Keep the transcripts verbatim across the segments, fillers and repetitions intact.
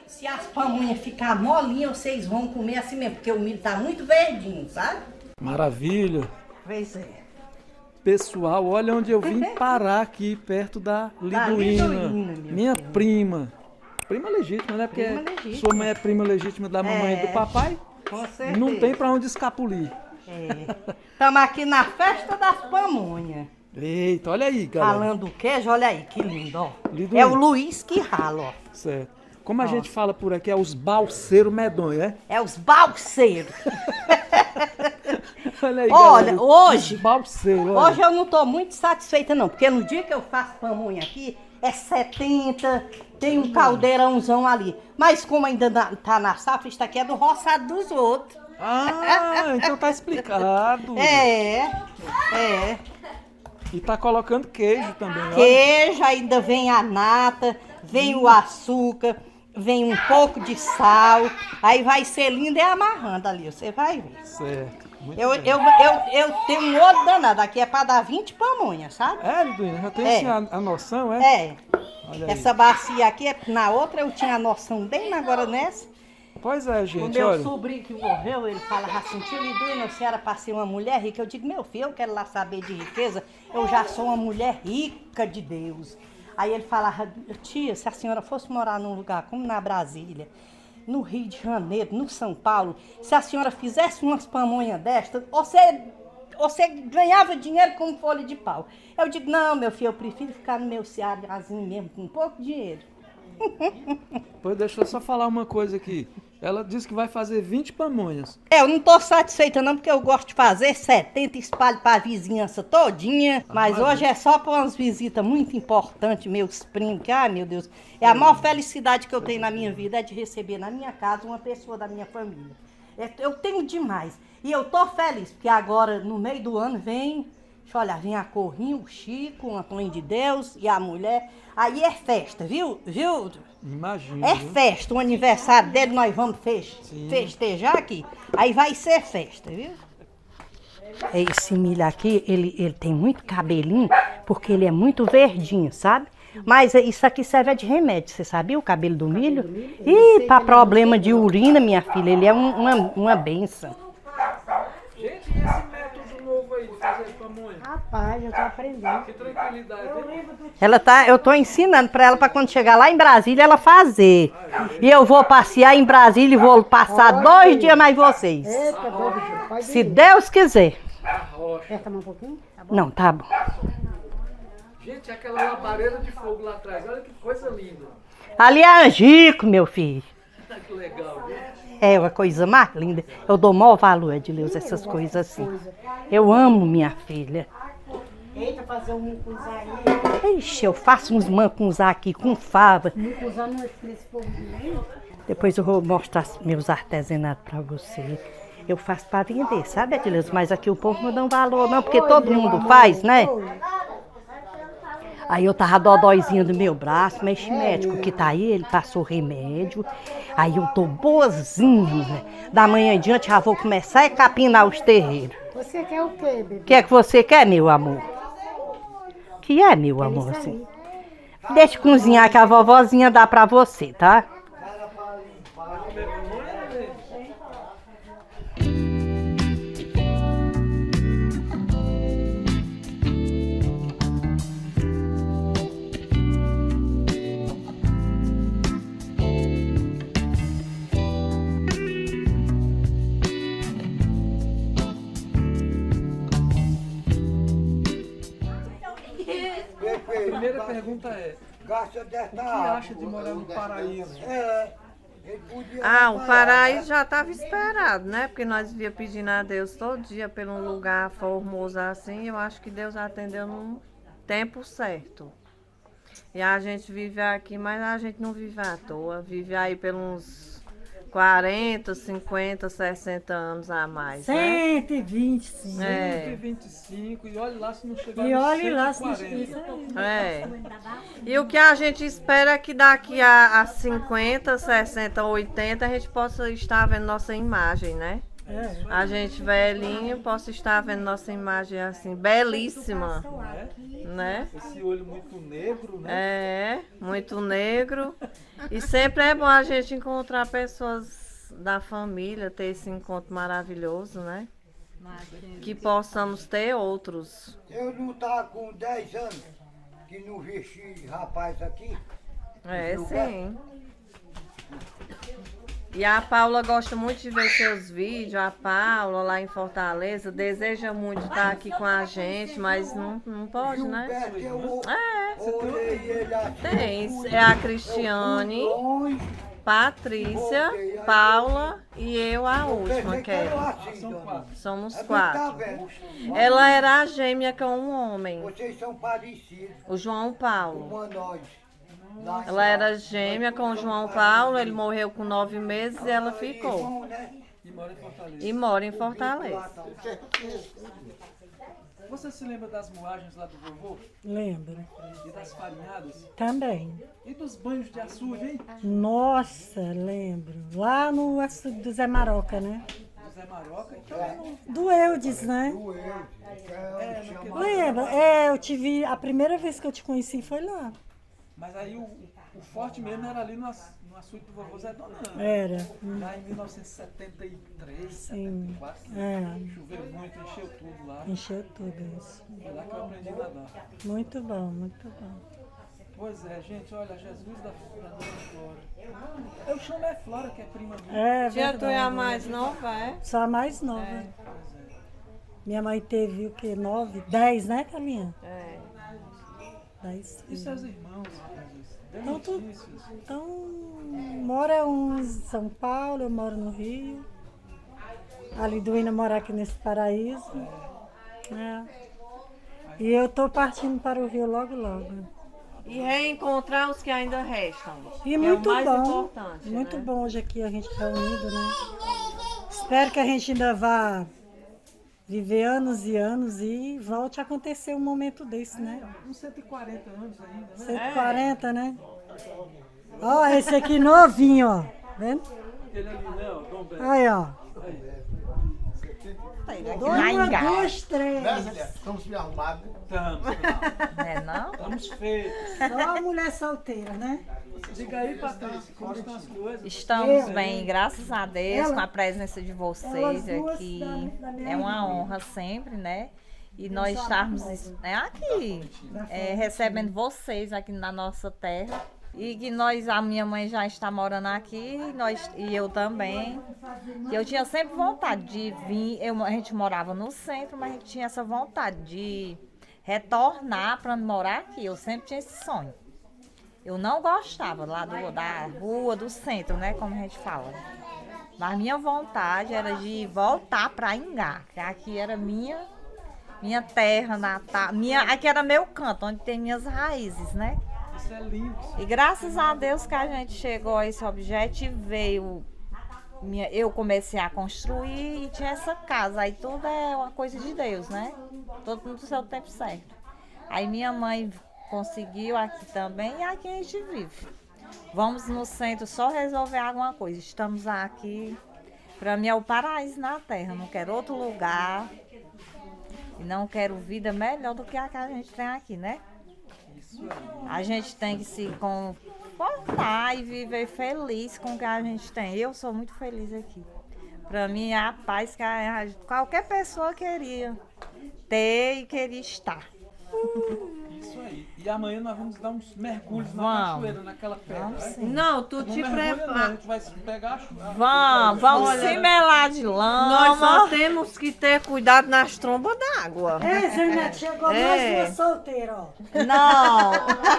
se as pamonhas ficar molinhas, vocês vão comer assim mesmo, porque o milho tá muito verdinho, sabe? Maravilha. Pois é. Pessoal, olha onde eu vim parar aqui, perto da Liduína. Liduína, minha filho. prima. Prima legítima, né? Porque Prima legítima. sua mãe é prima legítima da mamãe É, e do papai. Com certeza. Não tem pra onde escapulir. Estamos aqui na festa das pamonhas. Eita, olha aí, galera. Ralando o queijo, olha aí, que lindo, ó. Liduína. É o Luiz que rala, ó. Certo. Como a Ó. gente fala por aqui, é os balseiros medonhos, né? É os balseiros. Olha aí, Olha, galera. hoje- Os balseiros, olha. Hoje eu não tô muito satisfeita não, porque no dia que eu faço pamonha aqui, é setenta, tem um caldeirãozão ali. Mas como ainda na- tá na safra, isso aqui é do roçado dos outros. Ah, então tá explicado. É, é. E tá colocando queijo também, olha. Queijo, ainda vem a nata, vem o açúcar, vem um pouco de sal. Aí vai ser lindo e amarrando ali, você vai ver. Certo. Muito Eu, bem. eu, eu, eu tenho um olho danado, aqui é pra dar vinte pamonhas, sabe? É, Liduína, já tem É. assim, a, a noção, é? É. Olha aí. Essa bacia aqui, é- na outra eu tinha a noção bem, agora nessa. Pois é, O gente, meu olha. sobrinho que morreu, ele fala assim, tio Liduína, você era pra ser uma mulher rica. Eu digo, meu filho, eu quero lá saber de riqueza, eu já sou uma mulher rica de Deus. Aí ele falava, tia, se a senhora fosse morar num lugar como na Brasília, no Rio de Janeiro, no São Paulo, se a senhora fizesse umas pamonhas destas, você, você ganhava dinheiro como folha de pau. Eu digo, não, meu filho, eu prefiro ficar no meu cearázinho mesmo, com pouco dinheiro. Pois deixa eu só falar uma coisa aqui. Ela disse que vai fazer vinte pamonhas. É, eu não tô satisfeita não, porque eu gosto de fazer setenta, espalho pra vizinhança todinha. Mas maravilha. hoje é só pra umas visitas muito importantes, meus primos, que, ai meu Deus, é a maior felicidade que eu tenho na minha vida, é de receber na minha casa uma pessoa da minha família. É, eu tenho demais. E eu tô feliz, porque agora, no meio do ano, vem, deixa eu olhar, vem a Corrinha, o Chico, o Antônio de Deus e a mulher. Aí é festa, viu? Viu? Imagina. É viu? festa, o aniversário dele nós vamos fech- Sim. festejar aqui. Aí vai ser festa, viu? Esse milho aqui, ele, ele tem muito cabelinho, porque ele é muito verdinho, sabe? Mas isso aqui serve de remédio, você sabia o cabelo do milho? Ih, para problema de urina, minha filha, ele é um- uma, uma benção. Gente, e esse método novo aí de fazer pamonha? Rapaz, eu tô aprendendo. Que tranquilidade. hein? Ela tá, eu tô ensinando para ela para quando chegar lá em Brasília ela fazer. E eu vou passear em Brasília e vou passar dois dias mais vocês. Eita, doido, Gil. Pode Se ir. Deus quiser. Aperta mais um pouquinho. Tá bom? Não, tá bom. Gente, aquela labareda de fogo lá atrás, olha que coisa linda. Ali é Angico, meu filho. Que legal, viu? É uma coisa mais linda. Eu dou maior valor, Edileuza, essas coisas assim. Eu amo minha filha. Eita, fazer um mucuzá aí. Ixi, eu faço uns mancunzá aqui com fava. Mucuzá não é nesse povo nem. Depois eu vou mostrar meus artesanatos pra você. Eu faço pra vender, sabe, Edileuza? Mas aqui o povo não dá um valor não, porque todo mundo faz, né? Aí eu tava dodóizinha do meu braço, mas esse médico que tá aí, ele passou remédio. Aí eu tô boazinha, mulher. Da manhã em diante já vou começar a capinar os terreiros. Você quer o quê, bebê? O que é que você quer, meu amor? O que é, meu amor? Isso Assim? aí. Deixa eu cozinhar que a vovozinha dá pra você, tá? A primeira pergunta é: Gasta o desta que acha de morar no paraíso? É, ele podia Ah, o trabalhar. paraíso já estava esperado, né? Porque nós via pedindo a Deus todo dia por um lugar formoso assim. Eu acho que Deus atendeu no tempo certo. E a gente vive aqui, mas a gente não vive à toa. Vive aí pelos quarenta, cinquenta, sessenta anos a mais, né? cento e vinte, sim. É. cento e vinte e cinco, e olhe lá se não chegar E nos olhe lá se não cento e quarenta. isso aí. É. E o que a gente espera é que daqui a, a cinquenta, sessenta, oitenta a gente possa estar vendo nossa imagem, né? É. A gente velhinho, posso estar vendo nossa imagem assim, belíssima, né? Esse olho muito negro, né? É, muito negro. E sempre é bom a gente encontrar pessoas da família, ter esse encontro maravilhoso, né? Que possamos ter outros. Eu não estava com dez anos que não vesti rapaz aqui. É, sim. E a Paula gosta muito de ver seus vídeos. A Paula, lá em Fortaleza, deseja muito estar aqui com a gente, mas não, não pode, né? Gilberto, eu É, olhei ele assim, tem. É a Cristiane, Patrícia, Paula e eu, a última, que é. assim, Somos Tá quatro. vendo? Ela era a gêmea com um homem, Vocês são parecidos o João Paulo. com nós. Lá em Ela era gêmea com o João Paulo, ele morreu com nove meses e ela ficou. Irmão, né? E mora em Fortaleza. E mora em Fortaleza. Você se lembra das moagens lá do vovô? Lembro. E das farinhadas? Também. E dos banhos de açude, hein? Nossa, lembro. Lá no açude do Zé Maroca, né? Do Zé Maroca. Então, é no- Do Eudes, né? O eu, que é o chama- Lembra? É, eu te vi. A primeira vez que eu te conheci foi lá. Mas aí o, o forte mesmo era ali no, aç- no açude do vovô Zé Donano. Era. Lá em mil novecentos e setenta e três, Sim. setenta e quatro, que É, choveu muito, encheu tudo lá. encheu tudo isso. Foi lá que eu aprendi a nadar. Muito bom, muito bom. Pois é, gente, olha, Jesus da, da Dona Flora. Eu chamo é Flora, que é prima minha. É, Tia, tu é a verdade. mais nova, é? Só a mais nova. Minha mãe teve o quê? Nove? Dez, né, Caminha? É. Dez E seus filhos. irmãos, rapazes? Deu Então, tu- notícias? Então, mora uns em São Paulo, eu moro no Rio. A Liduína mora aqui nesse paraíso. Né? E eu tô partindo para o Rio logo, logo. E reencontrar os que ainda restam. E que muito é o mais bom, importante, muito né? bom hoje aqui a gente reunido, né? Espero que a gente ainda vá viver anos e anos e volte a acontecer um momento desse, né? Uns cento e quarenta anos ainda, né? cento e quarenta, né? Ó, esse aqui novinho, ó. Vendo? Aquele ali, né, ó, Dom Beto. Aí, ó. Aí. Uma, duas, três. Estamos bem arrumados. Estamos, É, não? estamos feitos. Só mulher solteira, né? Diga aí, Patrícia, como estão as coisas? Estamos bem, graças a Deus, Ela- com a presença de elas vocês duas aqui. da- da minha É uma irmã. honra sempre, né? E nós estarmos é, aqui, é, recebendo vocês aqui na nossa terra. E que nós, a minha mãe já está morando aqui, nós, e eu também. E eu tinha sempre vontade de vir, eu, a gente morava no centro, mas a gente tinha essa vontade de retornar para morar aqui. Eu sempre tinha esse sonho. Eu não gostava lá do, da rua, do centro, né? Como a gente fala. Mas minha vontade era de voltar para Ingá, que aqui era minha, minha terra natal. Minha, aqui era meu canto, onde tem minhas raízes, né? Isso é lindo. E graças a Deus que a gente chegou a esse objetivo, veio. Minha, eu comecei a construir e tinha essa casa. Aí tudo é uma coisa de Deus, né? Todo no seu tempo certo. Aí minha mãe conseguiu aqui também e aqui a gente vive. Vamos no centro só resolver alguma coisa. Estamos aqui. Para mim é o paraíso na terra. Não quero outro lugar. E não quero vida melhor do que a que a gente tem aqui, né? A gente tem que se confortar e viver feliz com o que a gente tem. Eu sou muito feliz aqui. Para mim é a paz que a, a, qualquer pessoa queria ter e queria estar. Isso aí. E amanhã nós vamos dar uns mergulhos na Vamos. cachoeira, naquela pedra. Vamos né? sim. Não, tu Não te mergulha, não, a prepara. gente vai pegar a chuva. Vamos, vamos Olha, se melar de Nós só lama. temos que ter cuidado nas trombas d'água. É, Zé Neto, chegou É. nós duas solteiras, ó. Não.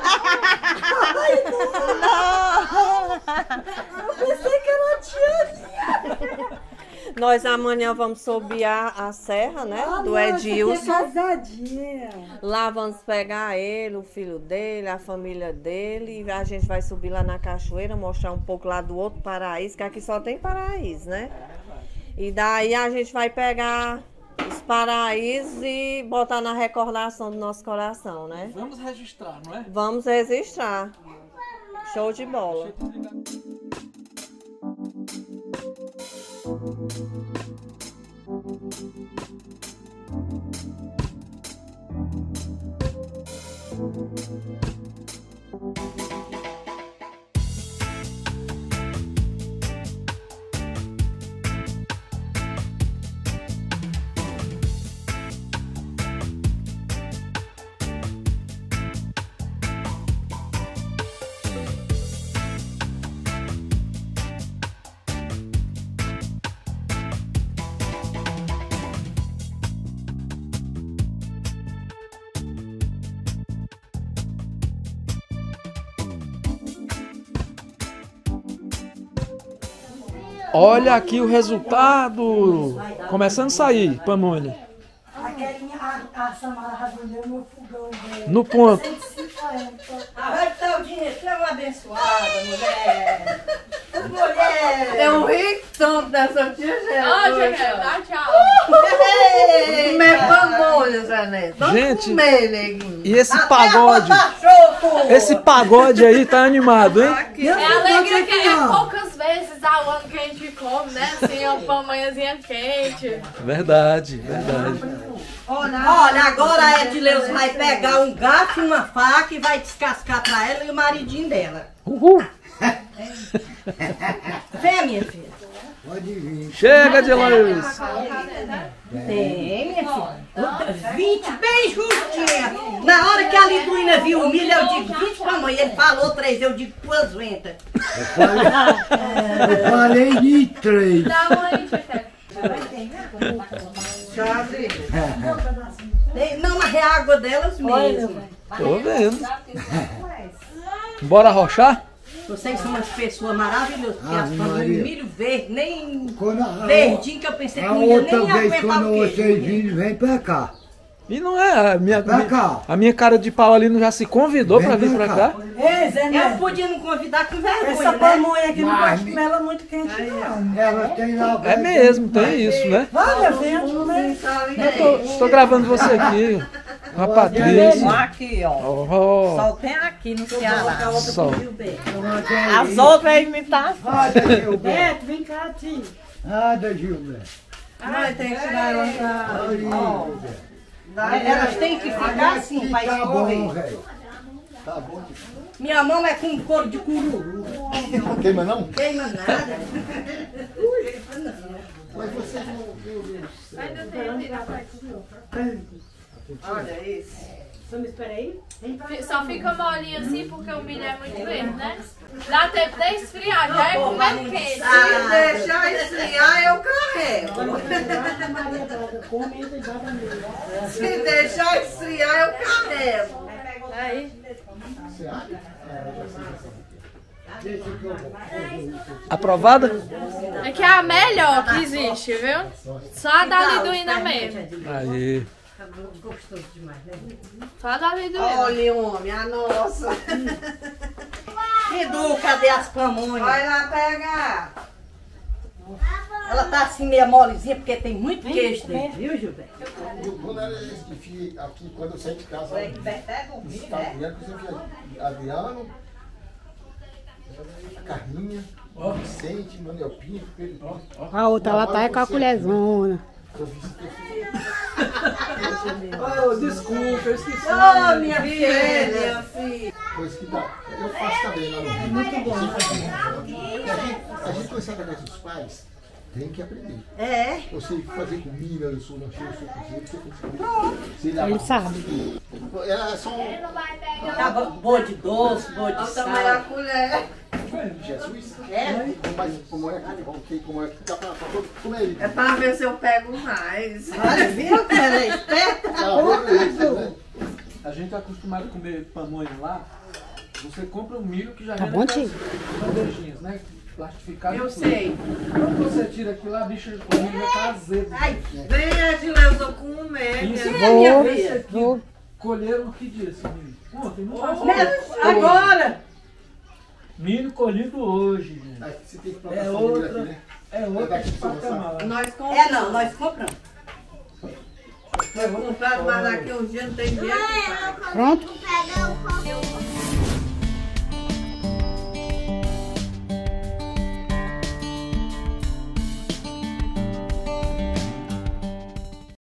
Pensei que era tia. Nós amanhã vamos subir a, a serra, né? Ah, do nossa, Edilson. que casadinha. Lá vamos pegar ele, o filho dele, a família dele. E a gente vai subir lá na cachoeira, mostrar um pouco lá do outro paraíso, que aqui só tem paraíso, né? E daí a gente vai pegar os paraísos e botar na recordação do nosso coração, né? Vamos registrar, não é? Vamos registrar. Show de bola. Deixa eu ligar. Olha aqui o resultado. Começando a sair, pamonha. A Samara rasgou meu fogão, velho. No ponto. A Rádio Taldinha, você é uma abençoada, mulher. Mulher. Eu ri tanto dessa tia Ó, Jesus. Jaquel, dá tchau. Comer pamonha, Zé Neto. Vamos Gente, comer, neguinho. E esse pagode? Choco. Esse pagode aí tá animado, hein? É a alegria que é poucas vezes ao ano que a gente come, né? Assim, uma pamonhazinha quente. Verdade, verdade. Olha, agora a Edileus vai pegar um gato e uma faca e vai descascar pra ela e o maridinho dela. Uhul. Vem, minha filha. Pode vir. Chega de luz. Tem, minha filha. vinte bem justinha. Na hora que a Liduína viu o milho, eu digo vinte pra mãe. Ele falou três, eu digo duas ventas. Eu falei de três. Dá uma aí, Jaquel. Tem- Não, mas é a água delas mesmo. Tô vendo. Bora arrochar? Vocês são umas pessoas maravilhosas, porque Ah, as pamonhas Maria. milho verde, nem Quando a, verdinho que eu pensei que a não ia outra nem vez, aguentar quando o queijo. vocês virem, vem pra cá. E não é, a minha, Pra cá. a minha cara de pau ali não já se convidou Vem pra vir pra pra cá. cá? Ei, Zé Eu Neto, podia não convidar com vergonha, essa né? pamonha aqui não Mas- gosto de comer ela muito quente, não. Ela tem lá. É mesmo, tem isso, né? Vai, meu filho, né? Eu tô, estou gravando você aqui, com a Patrícia. Aqui, ó. Oh, Só tem aqui no Ceará. só. As outras é imitação. Roda, Gilberto. Neto, vem cá, tio. Roda, Gilberto. Mas tem que tirar ela pra... Aí, Elas têm que ficar assim, pra tá bom, escorrer. velho. Tá bom. Minha mão é com couro de cururu. Queima não? Queima nada. Mas vocês não. Olha isso. Só fica molinho assim porque o milho é muito verde, né? Dá tempo de esfriar, já é comer quente. Se deixar esfriar, eu carrego. Se deixar esfriar, eu carrego. Aí. Aprovada? É que é a melhor que existe, viu? Só a da Liduína mesmo. Aí. Só a da Liduína. Olha, homem, a nossa. Edu, cadê as pamonhas? Vai lá pegar. Ela tá assim meio molezinha porque tem muito queijo dentro, viu, Gilberto? Quando era esse que fica aqui, quando eu saí de casa, É que vai até dormir, né? Adriano, eu Adriano, a Carminha, o Vicente, Manuel Pinto, Pedro. A outra lá tá é com a colherzona. Oh, desculpa, eu esqueci. Ô, minha filha! Coisa que dá. Eu faço também lá no Rio. Muito bom. A gente, a gente começar a dos pais, tem que aprender. É. Você fazer comida, eu sou lancheiro, eu sou cozinheiro, você tem que aprender. Sei lá, Ele sabe. Era só um Tá boa de doce, boa de Também a sal. colher. Jesus. É? Mas como é que ok, como é que dá pra, pra todo comer? É pra ver se eu pego mais. Olha, viu que ela é esperta? A gente é acostumado a comer pamonha lá. Você compra um milho que já Tá vem bom, naquelas tio? bandejinhas, né? Plastificado. Eu e tudo. sei. Quando você tira aquilo lá, a bicha, o milho vai estar azedo. Ai, Vem, Edileuza, comer. Isso, minha minha vou, filha. esse aqui, colheram que dia esse milho? Ontem, não faz Neto, agora! Milho colhido hoje, gente. Aqui você tem que É plantar essa outra, aqui, né? é outra que patamar. Nós compramos. É não, nós compramos. Nós compramos, mas daqui uns dias não tem dinheiro que paga. Pronto? Eu